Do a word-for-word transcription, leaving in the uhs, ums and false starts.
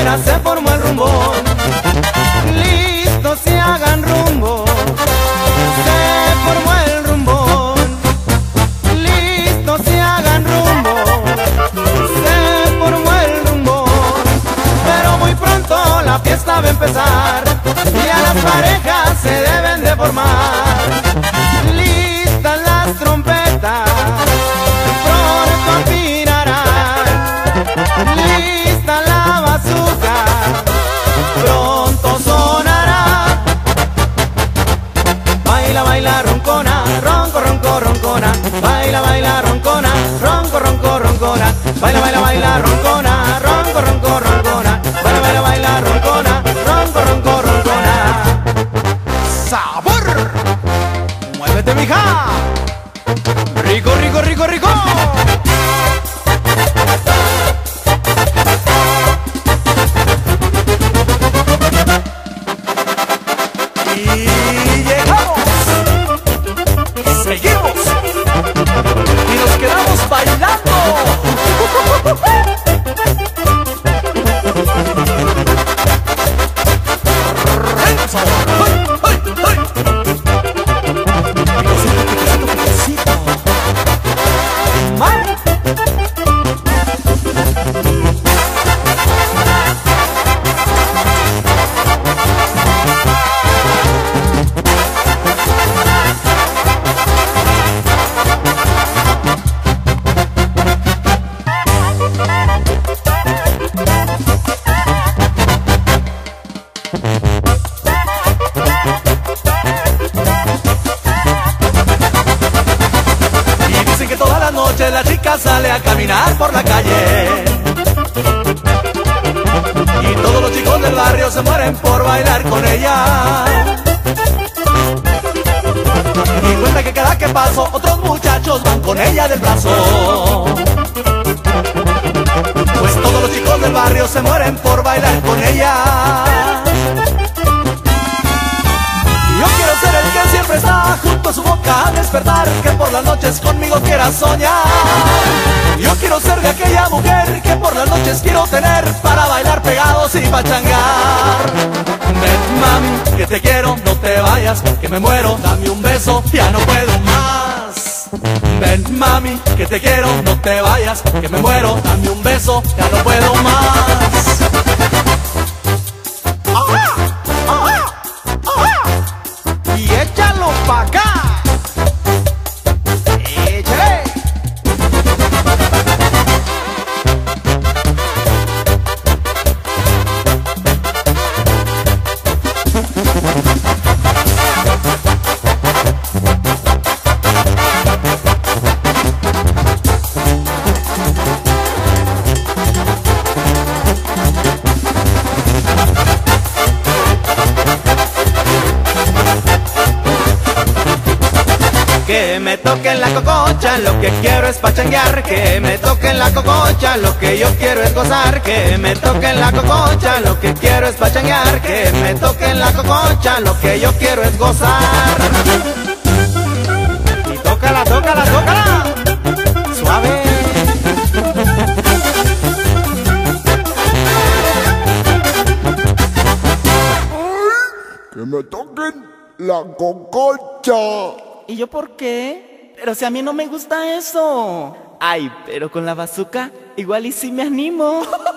afuera se formó el rumbón. Listos y hagan rumbo, se formó el rumbón. Listos y hagan rumbo, se formó el rumbón. Pero muy pronto la fiesta va a empezar y a las parejas se deben de formar. Listas las trompetas, pronto afinarán. Lista la bazooka, pronto sonará. Baila, baila, roncona, ronco, ronco, roncona. Baila, baila, roncona, ronco, ronco, roncona. Baila, baila, baila, roncona, ronco, ronco, roncona. Baila, baila, baila, roncona, ronco, ronco, roncona. ¡Sabor! ¡Muévete, mija! ¡Rico, rico, rico, rico! Y llegamos, seguimos y nos quedamos bailando. La chica sale a caminar por la calle y todos los chicos del barrio se mueren por bailar con ella. Y cuenta que cada que paso otros muchachos van con ella del brazo. Pues todos los chicos del barrio se mueren por bailar con ella. Yo quiero ser el que siempre está junto a su boca a despertar, que por las noches conmigo quiera soñar. Yo quiero ser de aquella mujer que por las noches quiero tener para bailar pegados y pachangar. Ven mami, que te quiero, no te vayas, que me muero, dame un beso, ya no puedo más. Ven mami, que te quiero, no te vayas, que me muero, dame un beso, ya no puedo más. Y échalo pa' acá. Échale. Que me toquen la cococha, lo que quiero es pachanguear. Que me toquen la cococha, lo que yo quiero es gozar. Que me toquen la cococha, lo que quiero es pachanguear. Que me toquen la cococha, lo que yo quiero es gozar. Y tócala, tócala, tócala, suave. Que me toquen la cococha. ¿Y yo por qué? Pero si a mí no me gusta eso. Ay, pero con la bazooka igual y sí me animo.